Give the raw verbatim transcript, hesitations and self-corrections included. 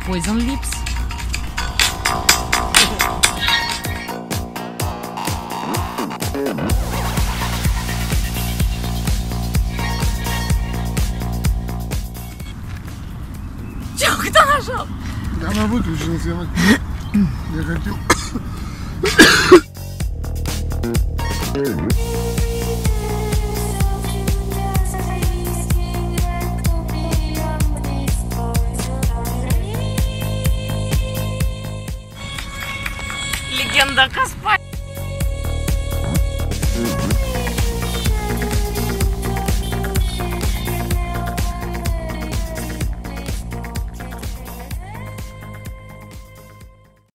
Poison Lips. Чё, кто нашел? Да она выключилась, я, я хотел. Легенда Каспия.